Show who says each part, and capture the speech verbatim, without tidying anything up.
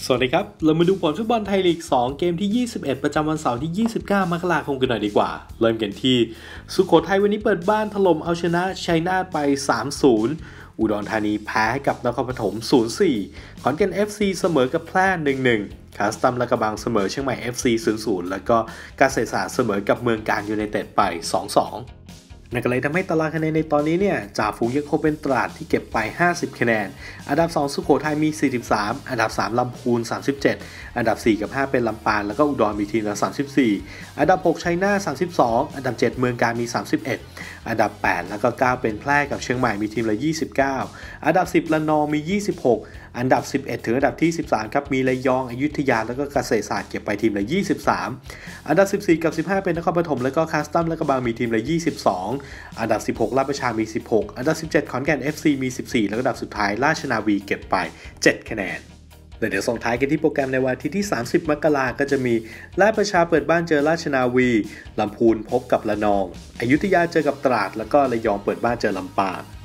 Speaker 1: สวัสดีครับเรามาดูผลฟุตบอลไทยลีกสองเกมที่ยี่สิบเอ็ดประจำวันเสาร์ที่ยี่สิบเก้ามกราคมกันหน่อยดีกว่าเริ่มกันที่สุโขทัยวันนี้เปิดบ้านถล่มเอาชนะชัยนาทไป สามศูนย์ อุดรธานีแพ้ให้กับนครปฐม ศูนย์สี่ ขอนแก่น เอฟ ซี เสมอกับแพร่ หนึ่งหนึ่ง คาสตัมและกระบังเสมอเชียงใหม่ เอฟ ซี ศูนย์ศูนย์ แล้วก็เกษตรศาสตร์เสมอกับเมืองการยูไนเต็ดไป สองสองนั่นก็เลยทำให้ตารางคะแนนในตอนนี้เนี่ยจ่าฝูงยังคงเป็นตราดที่เก็บไปห้าสิบคะแนนอันดับสองสุโขทัยมีสี่สิบสามอันดับสามลำพูนสามสิบเจ็ดอันดับสี่กับห้าเป็นลำปางแล้วก็อุดรมีทีมละสามสิบสี่อันดับหกชัยนาทสามสิบสองอันดับเจ็ดเมืองการมีสามสิบเอ็ดอันดับแปดแล้วก็เก้าเป็นแพร่กับเชียงใหม่มีทีมละยี่สิบเก้าอันดับสิบระนองมียี่สิบหกอันดับสิบเอ็ดถึงอันดับที่สิบสามครับมีระยองอยุธยาแล้วก็เกษตรศาสตร์เก็บไปทีมละยี่สิบสามอันดับสิบสี่กับสิบห้าเป็นนครปฐมแล้วก็คาสตัมและกระบังมีทีมละยี่สิบสองอันดับสิบหกราชประชามีสิบหกอันดับสิบเจ็ดขอนแก่น เอฟ ซี มีสิบสี่แล้วก็อันดับสุดท้ายราชนาวีเก็บไปเจ็ดคะแนนเดี๋ยวส่งท้ายกันที่โปรแกรมในวันอาทิตย์ที่สามสิบมกราคมก็จะมีราชประชาเปิดบ้านเจอราชนาวีลำพูนพบกับระนองอยุธยาเจอกับตราดแล้วก็ระยองเปิดบ้านเจอลำปาง